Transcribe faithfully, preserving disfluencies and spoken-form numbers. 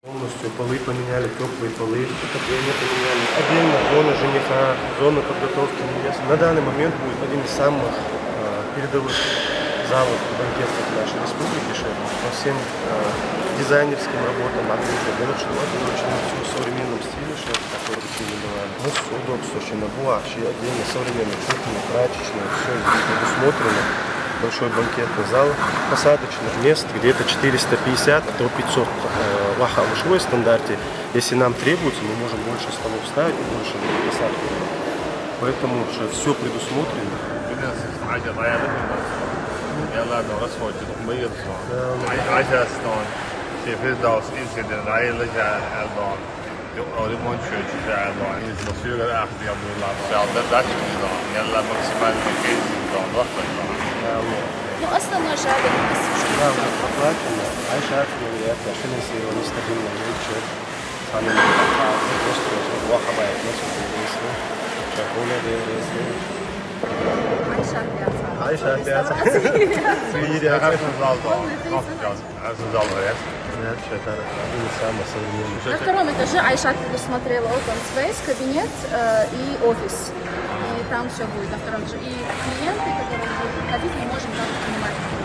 Полностью полы поменяли, теплые полы, отопление поменяли. Отдельно зона жениха, зона подготовки невесты. На данный момент будет один из самых э, передовых залов банкетов нашей республики, шеф, по всем э, дизайнерским работам, отвечу, больше очень в современном стиле, шеф, который рекомендовали. Ну, удобство, очень набор, вообще отдельно современная кухня, прачечная, все здесь предусмотрено. Большой банкетный зал, посадочных мест где-то четыреста пятьдесят до пятисот в ахалышевой стандарте. Если нам требуется, мы можем больше столов ставить и больше посадки. Поэтому все предусмотрено. Ну, основной шарик да, уже проплачено. Айша влияет на финансирование стабильно лучше. Сами просто вахабая несколько рейсов. Чакуля рейсов. Айша пиаца. Айша пиаца. Это один из самых современных. На втором этаже Айша предусмотрела open space, кабинет э, и офис. И там все будет на втором этаже. И клиенты, которые будут ходить, мы можем там принимать.